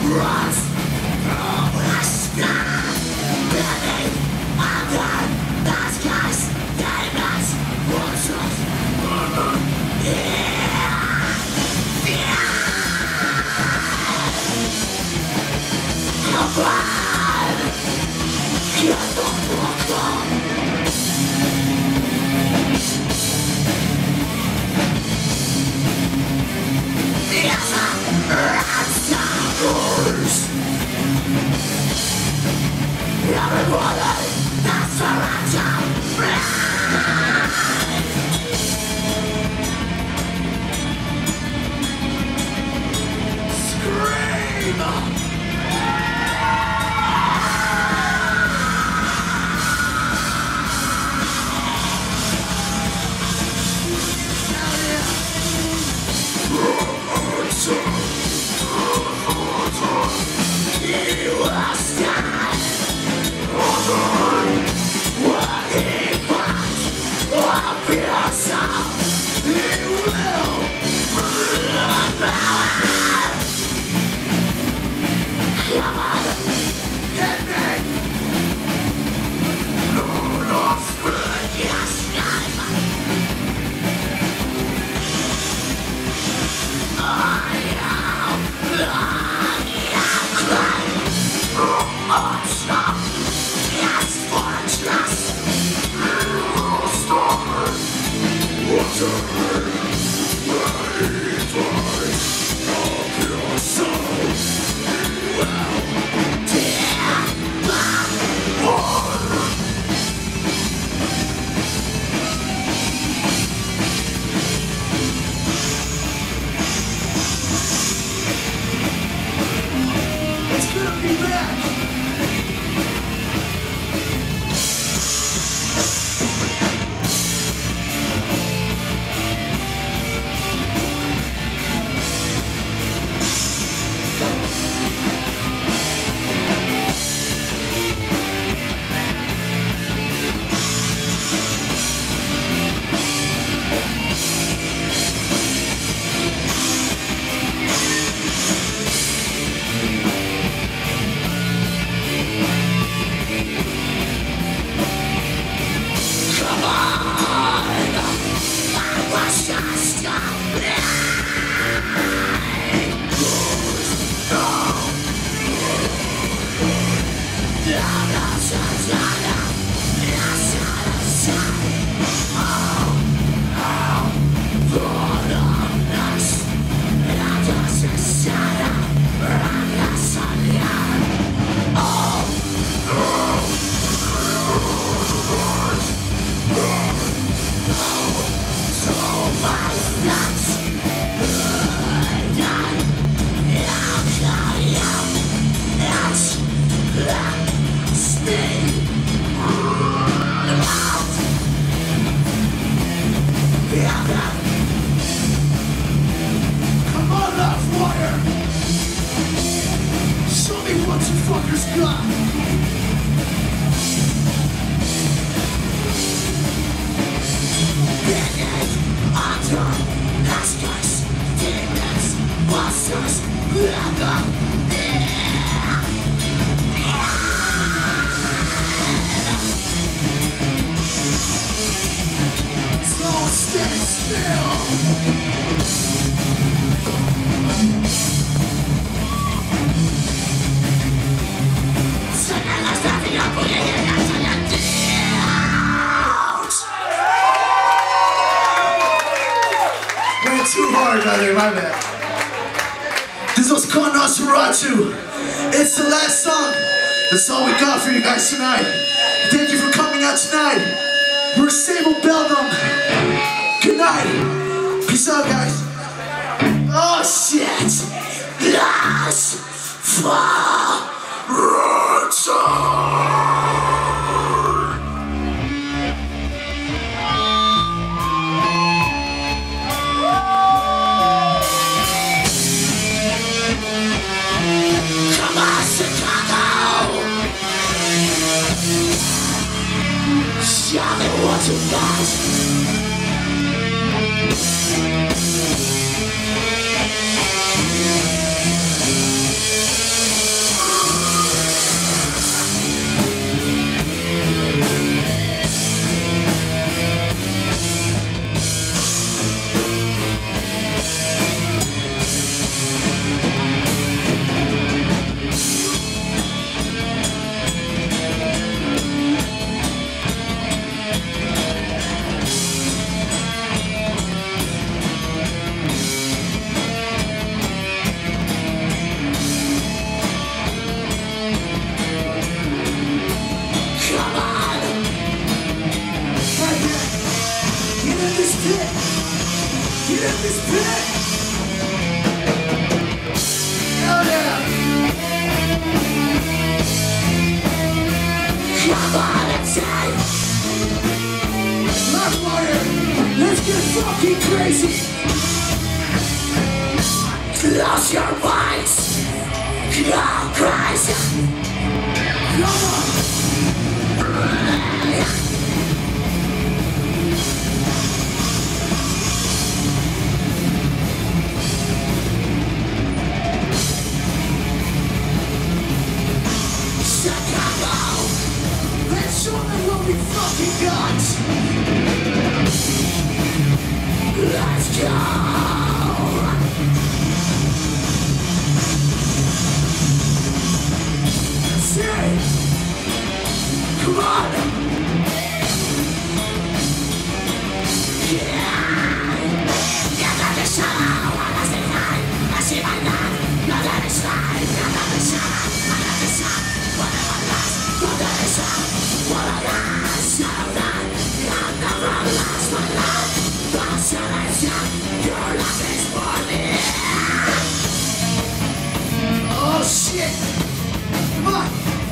My bad. This was called Nosferatu. It's the last song. That's all we got for you guys tonight. Thank you for coming out tonight. We're Sable Beldam. Good night. Peace out, guys. Oh shit. Nosferatu. Show me what you got. fucking crazy. Close your minds. Go crazy. Come on. Let's show them what we fucking got. Let's go. Say, come on. Oh shit! Come on!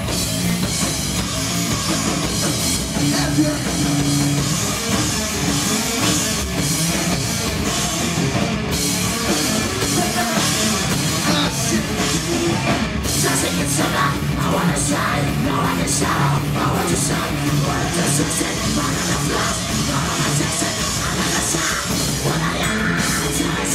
Just think it's so bad. I wanna shine, I wanna shadow, I want to shine, I want to succeed, I want to flash, I want to succeed, I want to shine. What I am, just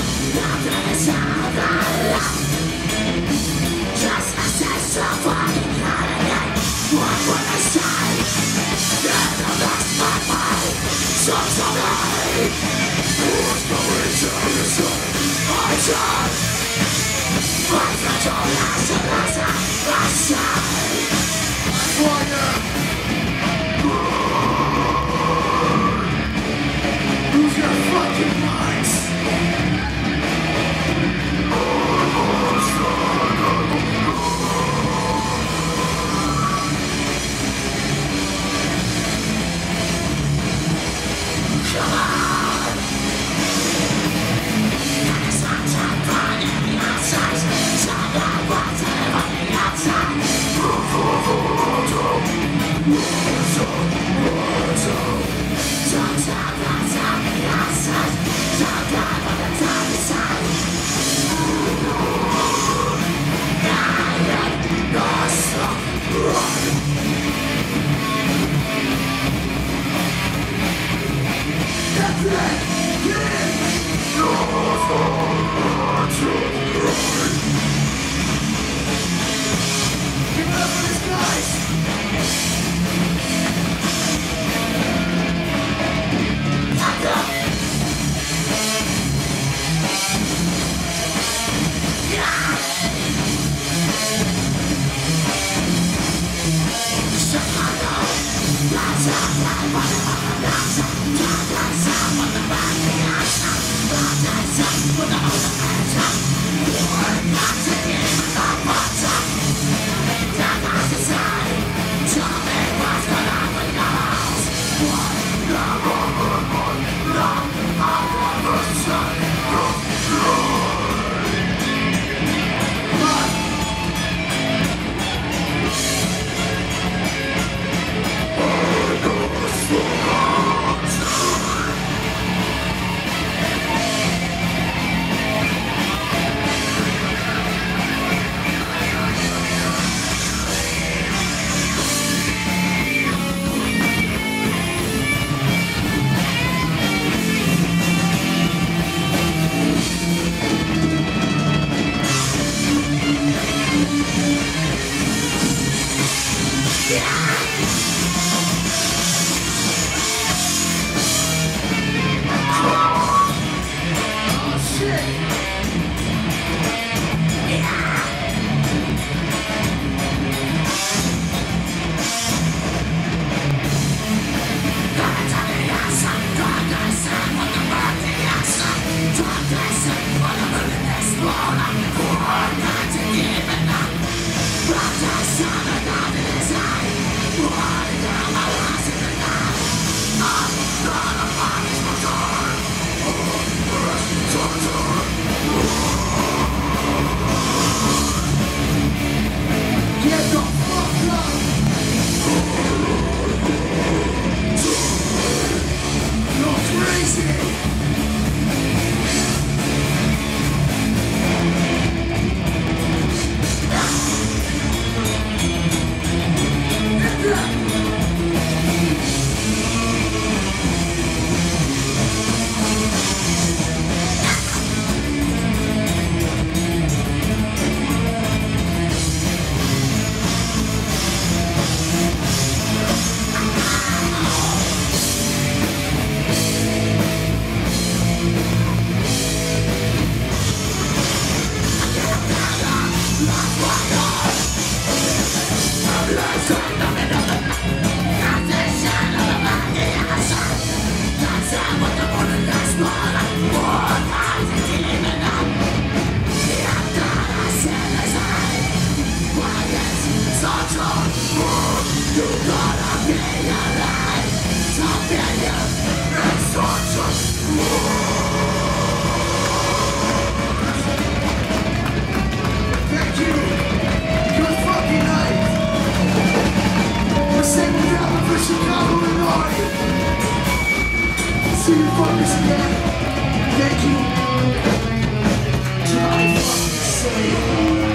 a sense of fucking holiday. What would I say? Then I lost my mind. So sorry. Who's going to the sun? I tried. My friends are last and last. I say. Fire. Lose your fucking minds. Come on! And it's not time for any outside. Someone wants to Thank you. Good fucking night. We're Sable Beldam for Chicago, Illinois. See you fuckers again. Thank you. Drive fucking safe.